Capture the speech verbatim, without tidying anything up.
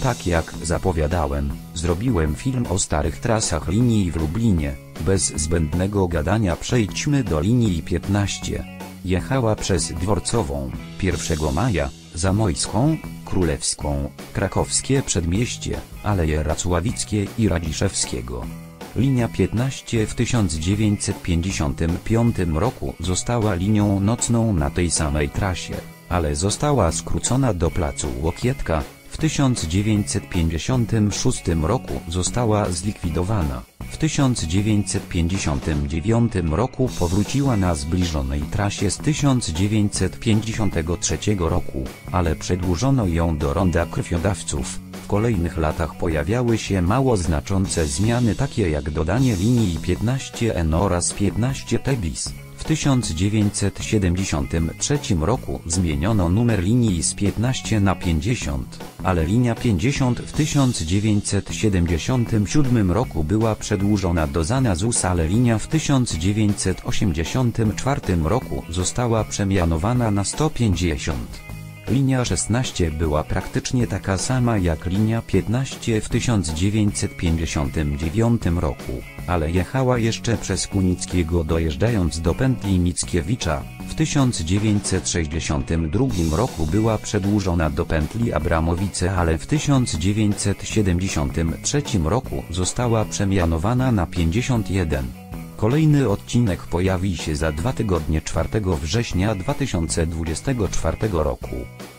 tak jak zapowiadałem, zrobiłem film o starych trasach linii w Lublinie. Bez zbędnego gadania przejdźmy do linii piętnaście. Jechała przez Dworcową, pierwszego maja, Zamojską, Królewską, Krakowskie Przedmieście, Aleje Racławickie i Radziszewskiego. Linia piętnaście w tysiąc dziewięćset pięćdziesiątym piątym roku została linią nocną na tej samej trasie, ale została skrócona do placu Łokietka. W tysiąc dziewięćset pięćdziesiątym szóstym roku została zlikwidowana. W tysiąc dziewięćset pięćdziesiątym dziewiątym roku powróciła na zbliżonej trasie z tysiąc dziewięćset pięćdziesiątego trzeciego roku, ale przedłużono ją do ronda Krwiodawców. W kolejnych latach pojawiały się mało znaczące zmiany, takie jak dodanie linii piętnaście N oraz piętnaście T bis. W tysiąc dziewięćset siedemdziesiątym trzecim roku zmieniono numer linii z piętnaście na pięćdziesiąt, ale linia pięćdziesiąt w tysiąc dziewięćset siedemdziesiątym siódmym roku była przedłużona do Zanazus, ale linia w tysiąc dziewięćset osiemdziesiątym czwartym roku została przemianowana na sto pięćdziesiąt. Linia szesnaście była praktycznie taka sama jak linia piętnaście w tysiąc dziewięćset pięćdziesiątym dziewiątym roku, ale jechała jeszcze przez Kunickiego, dojeżdżając do pętli Mickiewicza. W tysiąc dziewięćset sześćdziesiątym drugim roku była przedłużona do pętli Abramowice, ale w tysiąc dziewięćset siedemdziesiątym trzecim roku została przemianowana na pięćdziesiąt jeden. Kolejny odcinek pojawi się za dwa tygodnie czwartego września dwa tysiące dwudziestego czwartego roku.